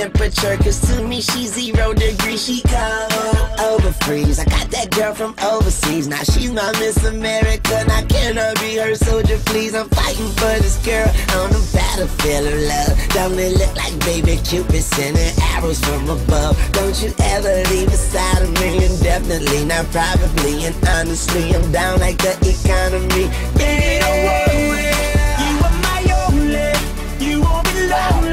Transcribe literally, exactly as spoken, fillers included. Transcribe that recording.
temperature, cause to me she's zero degrees. She cold, over freeze. I got that girl from overseas, now she's my Miss America. Now can I be her soldier, please? I'm fighting for this girl on the battlefield of love. Don't it look like baby Cupid sending arrows from above? Don't you ever leave beside of me, indefinitely, not probably, and honestly, I'm down like the economy. Yeah, you are my only, you won't be lonely.